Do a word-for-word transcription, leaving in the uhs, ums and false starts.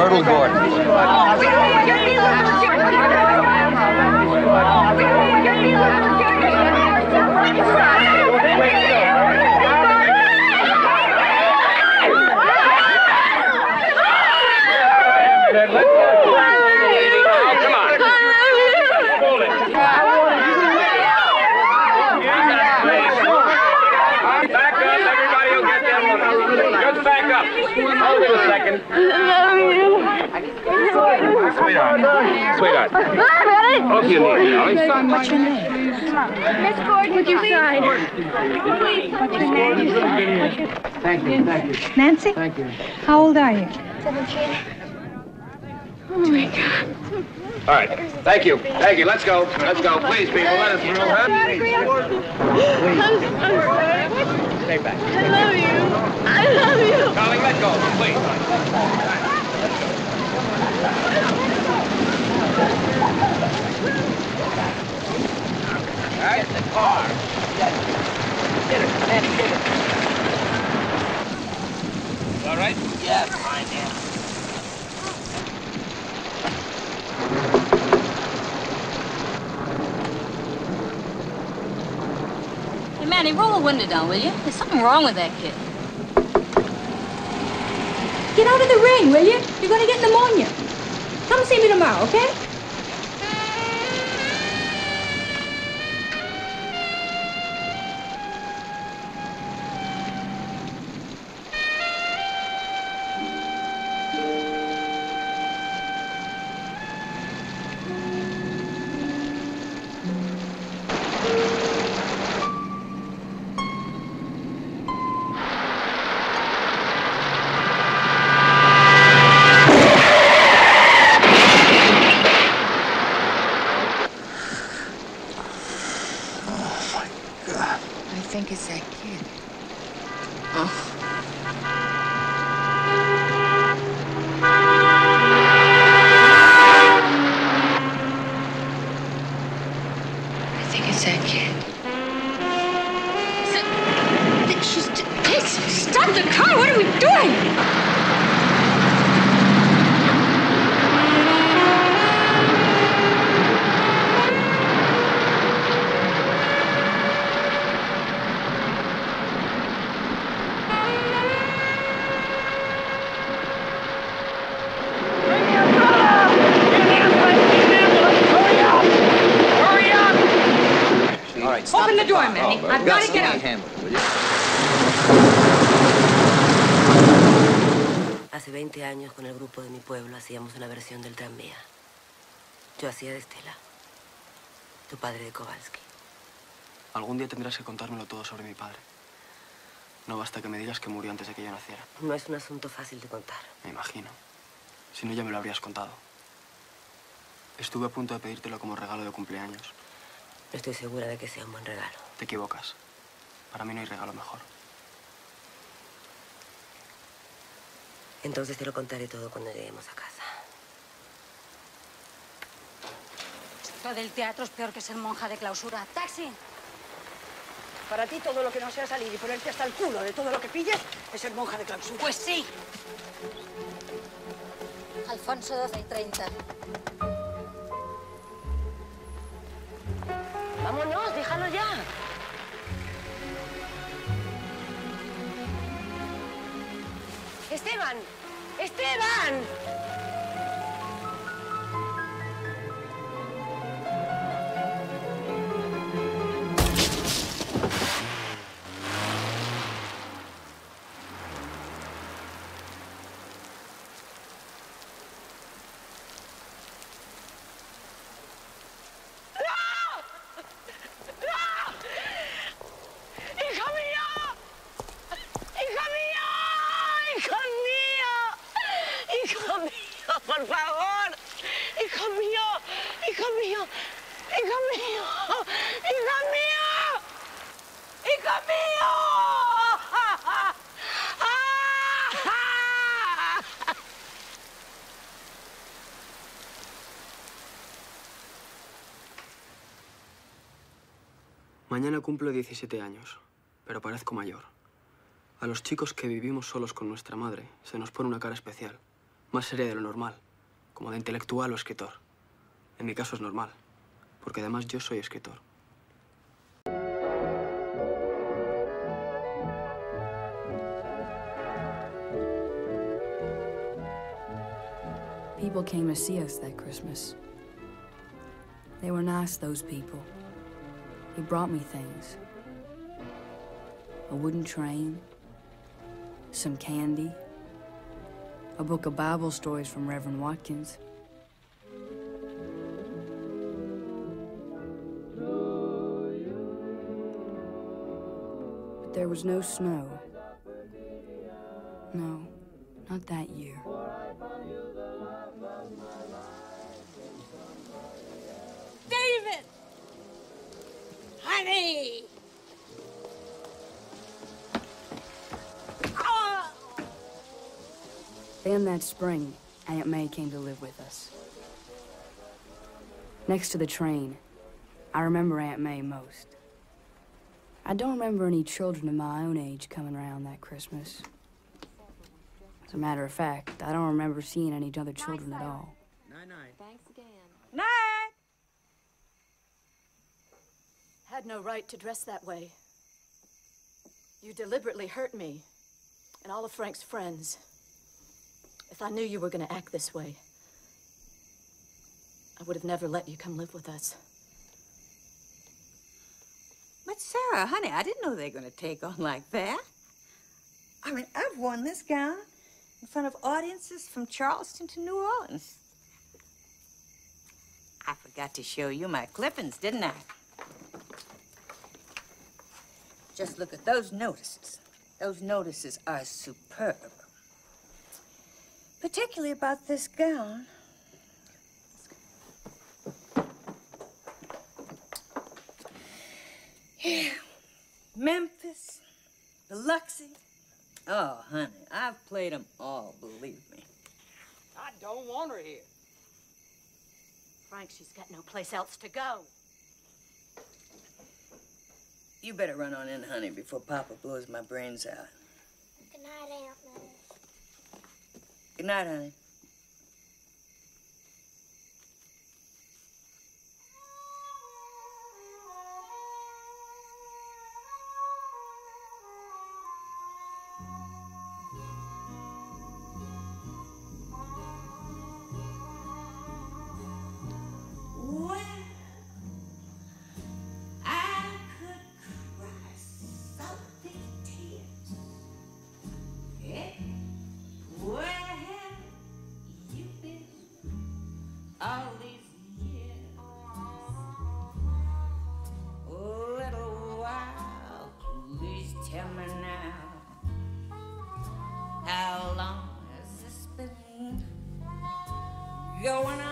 Myrtle Gordon. Hold it a second. I love you. Sweetheart. Sweetheart. Ready? Hope you need, darling. What's your name? Miss Gordon, would you sign? What's your name? Thank you, thank you. Nancy? Thank you. How old are you? seventeen. Oh, my God. All right. Thank you. Thank you. Let's go. Let's go. Please, people, let us through, huh? Stay back. I love you. I love you. Darling, let go. Please. All right, the car. Get it. Get it. All right? Yes, fine, yeah. Hey, Manny, roll the window down, will you? There's something wrong with that kid. Get out of the rain, will you? You're gonna get pneumonia. Come see me tomorrow, okay? I think it's that kid. Oh. I think it's that kid. She's... Hey, stop the car! What are we doing? Open the door, Manny. I've got to get out. Hace veinte años, con el grupo de mi pueblo, hacíamos una versión del tranvía. Yo hacía de Estela, tu padre de Kowalski. Algún día tendrás que contármelo todo sobre mi padre. No basta que me digas que murió antes de que yo naciera. No es un asunto fácil de contar. Me imagino. Si no, ya me lo habrías contado. Estuve a punto de pedírtelo como regalo de cumpleaños. No estoy segura de que sea un buen regalo. Te equivocas. Para mí no hay regalo mejor. Entonces te lo contaré todo cuando lleguemos a casa. Esto del teatro es peor que ser monja de clausura. ¡Taxi! Para ti todo lo que no sea salir y ponerte hasta el culo de todo lo que pilles es ser monja de clausura. Pues sí. Alfonso doce y treinta. Vámonos, déjalo ya. Esteban, Esteban. Por favor, hijo mío, hijo mío, hijo mío, hijo mío, hijo mío. Mañana cumplo diecisiete años, pero parezco mayor. A los chicos que vivimos solos con nuestra madre se nos pone una cara especial. más seria de lo normal, como de intelectual o escritor. En mi caso es normal, porque además yo soy escritor. People came to see us that Christmas. They were nice, those people. They brought me things. A wooden train, some candy, a book of Bible stories from Reverend Watkins. But there was no snow. No, not that year. David! Honey! Oh! Then that spring, Aunt May came to live with us. Next to the train, I remember Aunt May most. I don't remember any children of my own age coming around that Christmas. As a matter of fact, I don't remember seeing any other children at all. Night-night. Thanks again. Night! Had no right to dress that way. You deliberately hurt me and all of Frank's friends. If I knew you were going to act this way, I would have never let you come live with us. But Sarah, honey, I didn't know they were going to take on like that. I mean, I've worn this gown in front of audiences from Charleston to New Orleans. I forgot to show you my clippings, didn't I? Just look at those notices. Those notices are superb. Particularly about this gown. Yeah. Memphis, Biloxi. Oh, honey, I've played them all, believe me. I don't want her here. Frank, she's got no place else to go. You better run on in, honey, before Papa blows my brains out. Good night, Aunt May. Good night, honey. Going